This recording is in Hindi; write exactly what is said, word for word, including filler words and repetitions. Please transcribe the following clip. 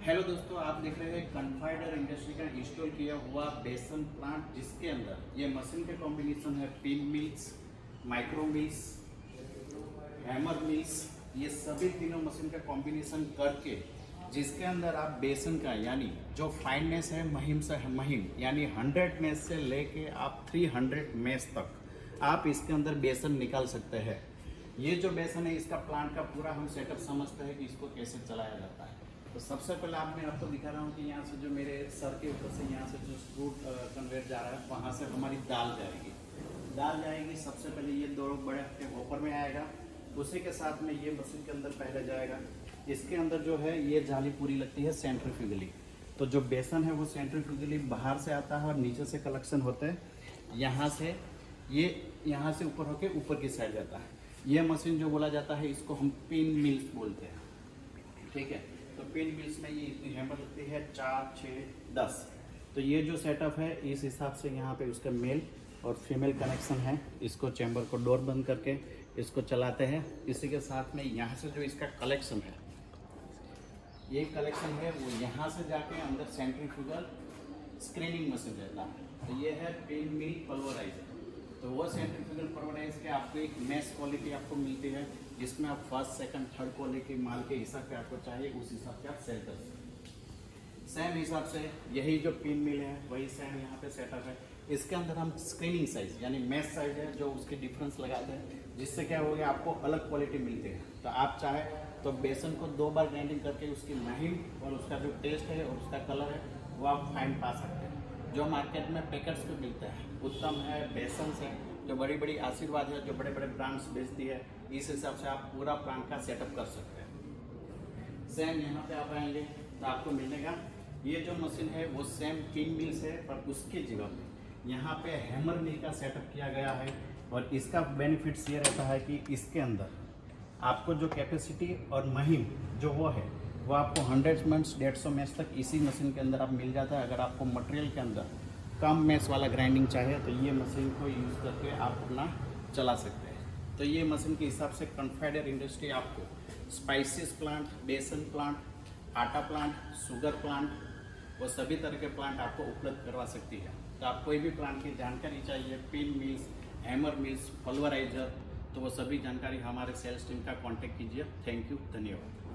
हेलो दोस्तों, आप देख रहे हैं कन्फाइडर इंडस्ट्री का इंस्टॉल किया हुआ बेसन प्लांट, जिसके अंदर ये मशीन के कॉम्बिनेशन है pin mills, micro mills, hammer mills. ये सभी तीनों मशीन का कॉम्बिनेशन करके जिसके अंदर आप बेसन का यानी जो फाइननेस है महीम से महीम यानी हंड्रेड मेस से लेके आप थ्री हंड्रेड मेस तक आप इसके अंदर बेसन निकाल सकते हैं। ये जो बेसन है इसका प्लांट का पूरा हम सेटअप समझते हैं कि इसको कैसे चलाया जाता है। तो सबसे पहले आप मैं आपको दिखा रहा हूँ कि यहाँ से जो मेरे सर के ऊपर से यहाँ से जो स्क्रू कन्वेयर जा रहा है वहाँ से हमारी दाल जाएगी दाल जाएगी सबसे पहले ये दो बड़े होपर में आएगा, उसी के साथ में ये मशीन के अंदर पहले जाएगा। इसके अंदर जो है ये जाली पूरी लगती है सेंट्रीफ्यूगली। तो जो बेसन है वो सेंट्रीफ्यूगली बाहर से आता है और नीचे से कलेक्शन होते हैं। यहाँ से ये यहाँ से ऊपर होके ऊपर की साइड जाता है। ये मशीन जो बोला जाता है इसको हम पिन मिल्स बोलते हैं, ठीक है। तो पिन मिल्स में ये इतनी हैमर लगती है चार छः दस। तो ये जो सेटअप है इस हिसाब से यहाँ पे उसका मेल और फीमेल कनेक्शन है। इसको चैम्बर को डोर बंद करके इसको चलाते हैं। इसी के साथ में यहाँ से जो इसका कलेक्शन है ये कलेक्शन है वो यहाँ से जाके अंदर सेंट्रीफ्यूगल स्क्रीनिंग मशीन रहता है। तो ये है पिन मिल पल्वराइजर। तो वो सेंट्रीफ्यूगल पल्वराइज के आपको एक मैश क्वालिटी आपको मिलती है, जिसमें आप फर्स्ट सेकंड थर्ड क्वालिटी माल के हिसाब से आपको चाहिए उस हिसाब से आप सेल कर सकते हैं। सेम हिसाब से यही जो पिन मिल है वही सेम यहाँ पे सेटअप है। इसके अंदर हम स्क्रीनिंग साइज यानी मैश साइज है जो उसके डिफरेंस लगाते हैं, जिससे क्या हो गया आपको अलग क्वालिटी मिलती है। तो आप चाहे तो बेसन को दो बार ग्राइंडिंग करके उसकी महीम और उसका जो टेस्ट है और उसका कलर है वो आप फाइन पा सकते हैं। जो मार्केट में पैकेट्स पे मिलता है उत्तम है, बेसन है, जो बड़ी बड़ी आशीर्वाद है, जो बड़े बड़े ब्रांड्स बेचती है, इस हिसाब से आप पूरा प्लांट का सेटअप कर सकते हैं। सेम यहाँ पे आप आएंगे तो आपको मिलेगा ये जो मशीन है वो सेम पिन मिल्स है, पर उसकी जगह पे यहाँ पे हैमर मिल का सेटअप किया गया है। और इसका बेनिफिट्स ये रहता है कि इसके अंदर आपको जो कैपेसिटी और महीम जो वो है वो आपको हंड्रेड मेस डेढ़ सौ मेस तक इसी मशीन के अंदर आप मिल जाता है। अगर आपको मटेरियल के अंदर कम मेस वाला ग्राइंडिंग चाहिए तो ये मशीन को यूज़ करके आप अपना चला सकते हैं। तो ये मशीन के हिसाब से कन्फाइडर इंडस्ट्री आपको स्पाइसेस प्लांट, बेसन प्लांट, आटा प्लांट, शुगर प्लांट, वो सभी तरह के प्लांट आपको उपलब्ध करवा सकती है। तो आप कोई भी प्लांट की जानकारी चाहिए, pin mills, hammer mills, pulveriser, तो वो सभी जानकारी हमारे सेल्स टीम का कॉन्टेक्ट कीजिए। थैंक यू, धन्यवाद।